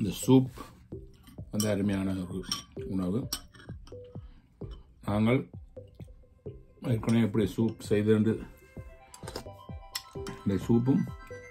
இந்த சூப் வந்து அருமையான ஒரு உணவு. நாங்கள் ஏற்கனவே எப்படி சூப் செய்து இந்த சூப்பும்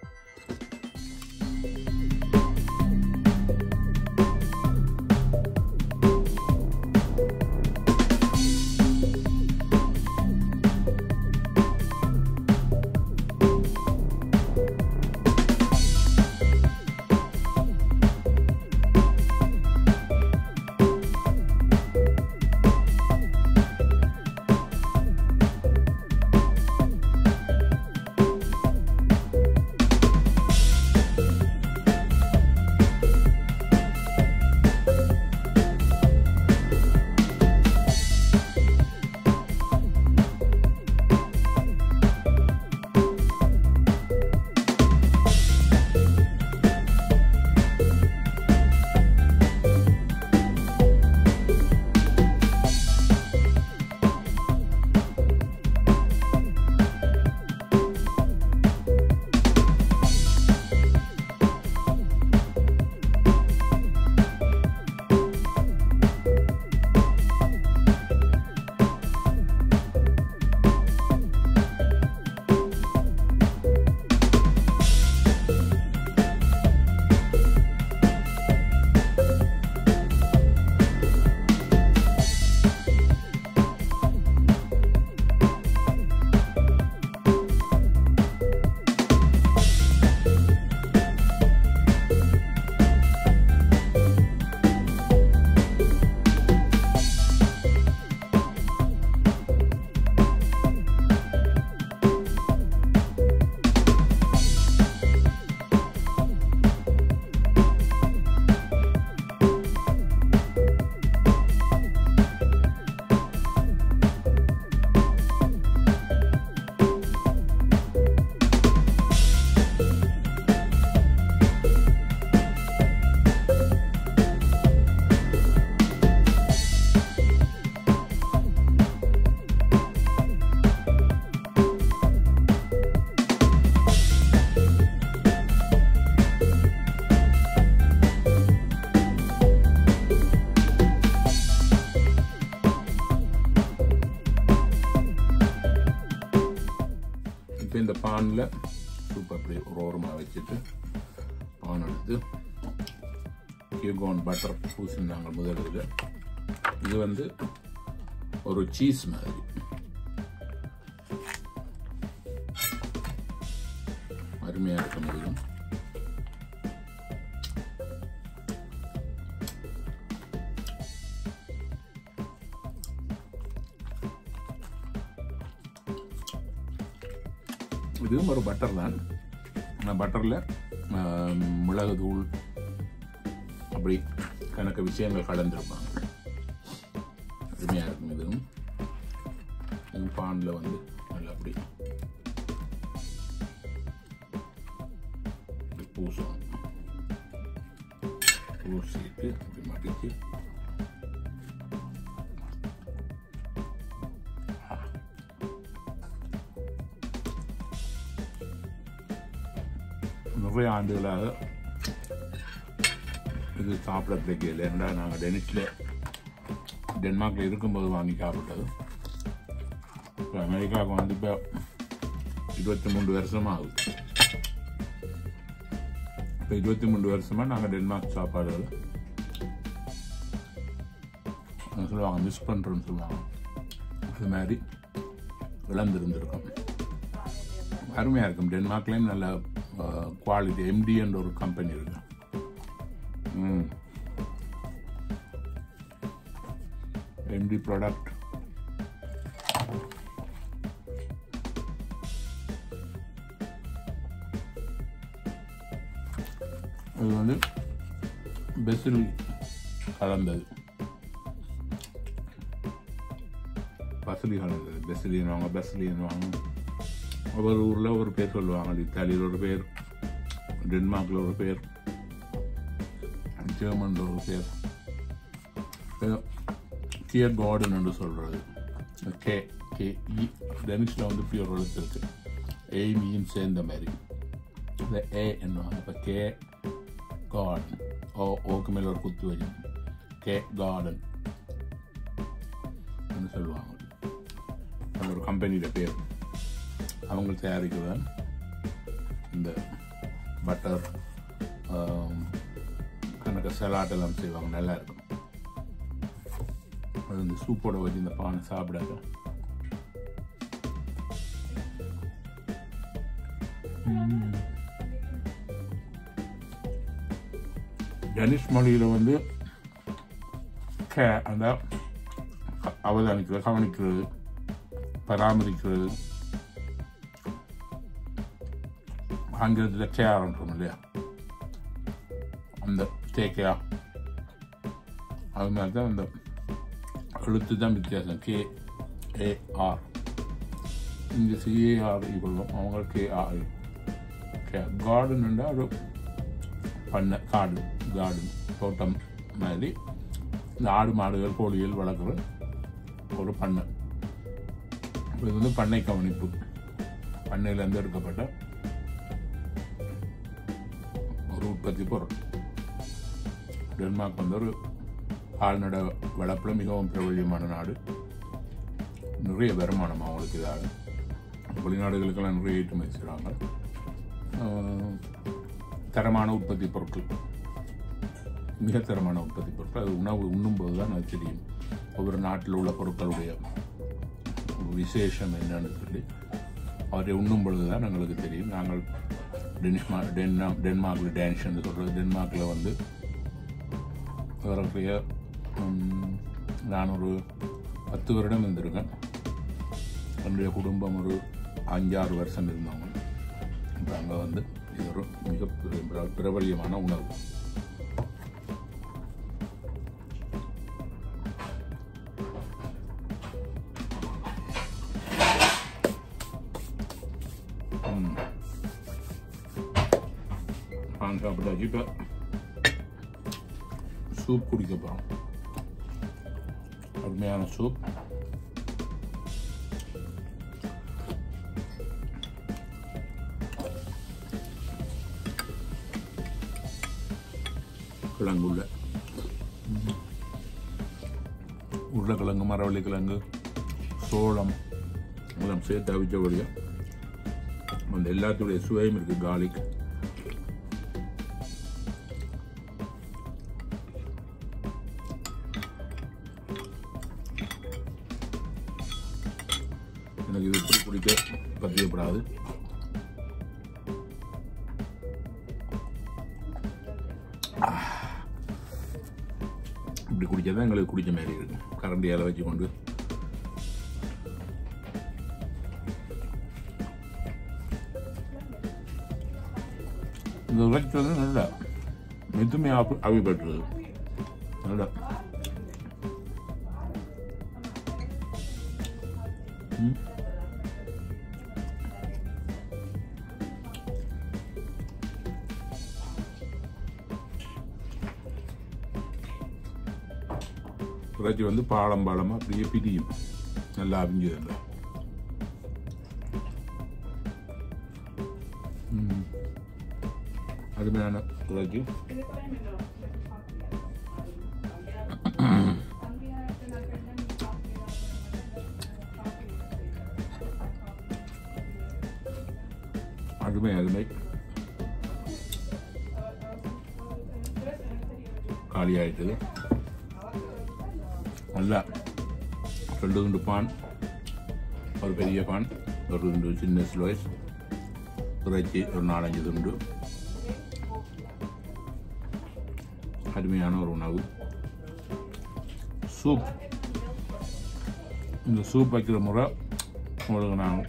இந்த பானில் சூப் அப்படி ஒரு ஓரமாக வச்சுட்டு பான் எடுத்து கியூகான் பட்டர் பூசினாங்க முதலில். இது வந்து ஒரு சீஸ் மாதிரி. அருமையாக இருக்க முடியும். இதுவும் ஒரு பட்டர் தான். பட்டரில் மிளகு தூள் அப்படி கணக்கு விஷயங்கள் கலந்துருப்பாங்க. அருமையாக இருக்கும். இதுவும் பானில் வந்து நல்லா அப்படி பூசணும். பூசிட்டு அப்படி மடிச்சு நிறைய ஆண்டுகளாக இது சாப்பிட கிடைக்கல. ஏன்னா நாங்கள் டென்மார்க்கில் இருக்கும்போது வாங்கி சாப்பிட்டது. இப்போ அமெரிக்காவுக்கு வந்து இப்போ 23 வருஷமாக ஆகுது. இப்போ 23 வருஷமாக நாங்கள் டென்மார்க் சாப்பாடுகள் சொல்லுவாங்க மிஸ் பண்ணுறோன்னு சொல்லுவாங்க. அது மாதிரி விளந்திருந்திருக்கோம். அருமையாக இருக்கும். டென்மார்க்லேயும் நல்ல குவாலிட்டி எம்டின்ற ஒரு கம்பெனி இருக்கு. எம்டி ப்ராடக்ட் இது வந்து பெசில் கலந்தது. பசலி கலந்தது. பெசிலின்வாங்க. ஒவ்வொரு ஊரில் ஒரு பேர் சொல்லுவாங்க. இத்தாலியில் ஒரு பேர், டென்மார்க்கில் ஒரு பேர், ஜெர்மனில் ஒரு பேர். கியர் கார்டன் என்று சொல்கிறது. KE டெனிஷில் வந்து பியூர் எழுத்து இருக்கு. ஏமியும் சேர்ந்த மாதிரி இந்த ஏ என்னவாங்க. இப்போ கே கார்டன் ஓக்கு மேலே ஒரு குத்து வச்சு கே கார்டன் சொல்லுவாங்க. அந்த ஒரு கம்பெனியோட பேர். அவங்க தயாரிக்கிறதான் இந்த பட்டர் கணக்கு சலாட் எல்லாம் செய்வாங்க, நல்லா இருக்கும். அது இந்த சூப்போட வச்சு இந்த பானை சாப்பிடாத டனிஷ் மொழியில் வந்து அந்த அவதானிக்கிறது, கவனிக்கிறது, பராமரிக்கிறது. ஆங்கிலத்தில் கேர்ன்றோம் இல்லையா, அந்த டேக்கையா, அது மாதிரி தான் அந்த எழுத்து தான் வித்தியாசம். KAR இங்கே CAR கொள்ளும், அவங்க KR. கார்டன் என்றால் ஒரு பண்ணை, கார்டன் தோட்டம் மாதிரி இந்த ஆடு மாடுகள் கோழிகள் வளர்க்குற ஒரு பண்ணை. இது வந்து பண்ணை கவனிப்பு, பண்ணையிலேருந்து எடுக்கப்பட்ட ஒரு உற்பத்தி பொருள். டென்மார்க் வந்து ஒரு கால்நடை வளர்ப்பில் மிகவும் பிரபல்யமான நாடு. நிறைய வருமானம் அவங்களுக்கு இதாக. வெளிநாடுகளுக்கெல்லாம் நிறைய ஏற்றுமதி செய்கிறாங்க. தரமான உற்பத்தி பொருட்கள், மிக தரமான உற்பத்தி பொருட்கள். அது உணவு உண்ணும்போது தான் அது தெரியும் ஒவ்வொரு நாட்டில் உள்ள பொருட்களுடைய ஒரு விசேஷம் என்னன்னு சொல்லி அவரை உண்ணும் பொழுது தான் எங்களுக்கு தெரியும். நாங்கள் டென்மார்க்கில் டேனிஷ் என்று சொல்கிறது. டென்மார்க்கில் வந்து வரக்கூடிய நான் ஒரு 10 வருடம் இருந்திருக்கேன். என்னுடைய குடும்பம் ஒரு 5-6 வருஷம் இருந்தவங்க. இப்போ அங்கே வந்து இது ஒரு மிக பிரபல்யமான உணவு. சாப்பிட்டாச்சு. இப்போ சூப் குடிக்க போகிறோம். அருமையான சூப். கிழங்குள்ள உருளைக்கிழங்கு, மரவள்ளி கிழங்கு, சோளம் எல்லாம் சேர்த்து அவிச்சபடியா அந்த எல்லாத்துடைய சுவையும் இருக்கு. கார்லிக், எனக்கு இது இப்படி குடிக்க பற்றியப்படாது. இப்படி குடிச்சதான் எங்களுக்கு குடிச்ச மாதிரி இருக்கு. கரண்டியால் வச்சு கொண்டு இந்த இறைச்சி வந்து நல்லா மெதுமையாக அவிப்பட்டுறது. நல்லா இறைச்சி வந்து பாலமாக அப்படியே பிரியும். நல்லா அவிஞ்சதில்லை. அருமையான இறைச்சி. அருமை காலி ஆயிட்டது. நல்லா 2 துண்டு பான், ஒரு பெரிய பான், ஒரு 2 சின்ன ஸ்லோய்ஸ் இறைச்சி, ஒரு 4-5 துண்டு. அருமையான ஒரு உணவு. சூப், இந்த சூப் வைக்கிற முறை உங்களுக்கு நான்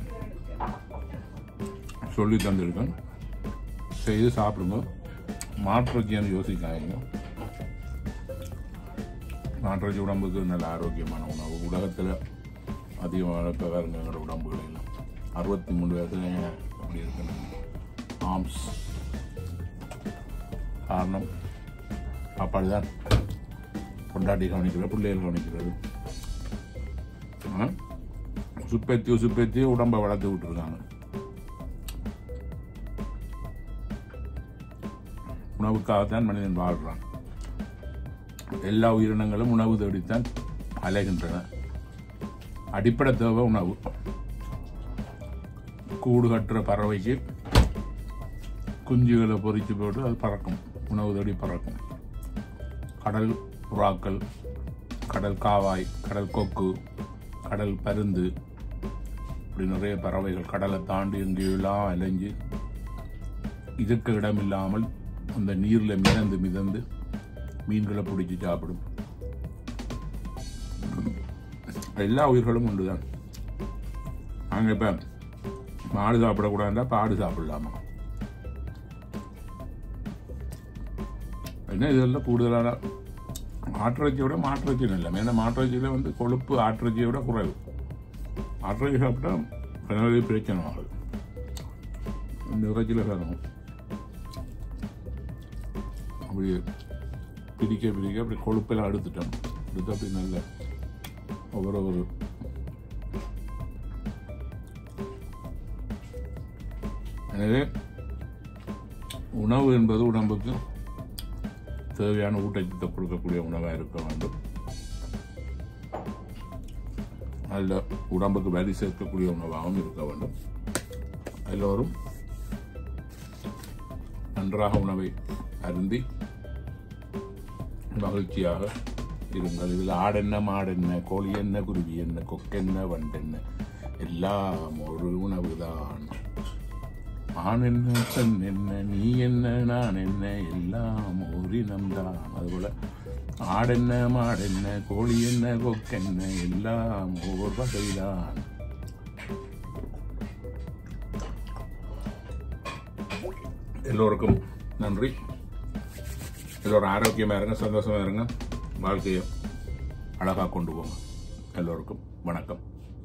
சொல்லி தந்திருக்கேன். செய்து சாப்பிடுங்க. மாற்றச்சியான்னு யோசிக்காதீங்க. நாட்டுறச்சி உடம்புக்கு நல்ல ஆரோக்கியமான உணவு. உலகத்தில் அதிகமாக இப்போ வேறுங்க எங்களோட உடம்புகள் எல்லாம் 63 வயசுல அப்படி இருக்கணும். ஆர்ம்ஸ் காரணம் சாப்பாடு தான். கொண்டாட்டி கவனிக்கிறது, பிள்ளைகள் கவனிக்கிறது. சுப்பேத்தி உடம்பை வளர்த்து விட்டுருக்காங்க. உணவுக்காகத்தான் மனிதன் வாழ்கிறான். எல்லா உயிரினங்களும் உணவு தேடித்தான் அலைகின்றன. அடிப்படை தேவை உணவு. கூடு கட்டுற பறவைக்கு குஞ்சுகளை பொறிச்சு போட்டு அது பறக்கும், உணவு தேடி பறக்கும். கடல் புறாக்கள், கடல் காவாய், கடல் கொக்கு, கடல் பருந்து, இப்படி நிறைய பறவைகள் கடலை தாண்டி எங்கேயெல்லாம் அலைஞ்சு இருக்க இடம் இல்லாமல் அந்த நீரில் மிதந்து மிதந்து மீன்களை பிடிச்சி சாப்பிடும். எல்லா உயிர்களும் உண்டுதான். நாங்கள் இப்போ மாடு சாப்பிடக்கூடாதுன்னா பாடு சாப்பிடலாமா? என்ன இதெல்லாம் கூடுதலான ஆட்டிறைச்சியோட மாட்டிறைச்சி இல்லை. ஏன்னா மாட்டிறைச்சியில் வந்து கொழுப்பு ஆட்டிறைச்சியோட குறைவு. ஆட்டிறைச்சி சாப்பிட்டா நிறைய பிரச்சனை ஆகுது. இந்த இறைச்சியில் சாதம் அப்படி பிரிக்க பிரிக்க அப்படி கொழுப்பெல்லாம் எடுத்துட்டோம். எடுத்து அப்படி நல்ல ஒவ்வொரு எனவே உணவு என்பது உடம்புக்கு தேவையான ஊட்டச்சத்தை கொடுக்கக்கூடிய உணவாக இருக்க வேண்டும். அதில் உடம்புக்கு வலி சேர்க்கக்கூடிய உணவாகவும் இருக்க வேண்டும். எல்லோரும் நன்றாக உணவை அருந்தி மகிழ்ச்சியாக இருங்கள். இதில் ஆடென்ன, மாடென்ன, கோழி என்ன, குருவி என்ன, கொக்கென்ன, வண்டென்ன, எல்லாம் ஒரு உணவு தான். ஆண் என்ன, பெண் என்ன, நீ என்ன, நான் என்ன, எல்லாம் ஓரினம்தான். அதுபோல ஆடென்ன, மாடென்ன, கோழி என்ன, கொக்கென்ன, எல்லாம் ஒவ்வொரு வகைதான். எல்லோருக்கும் நன்றி. எல்லோரும் ஆரோக்கியமாக இருங்க, சந்தோஷமாக இருங்க, வாழ்க்கையை அழகாக கொண்டு போங்க. எல்லோருக்கும் வணக்கம்.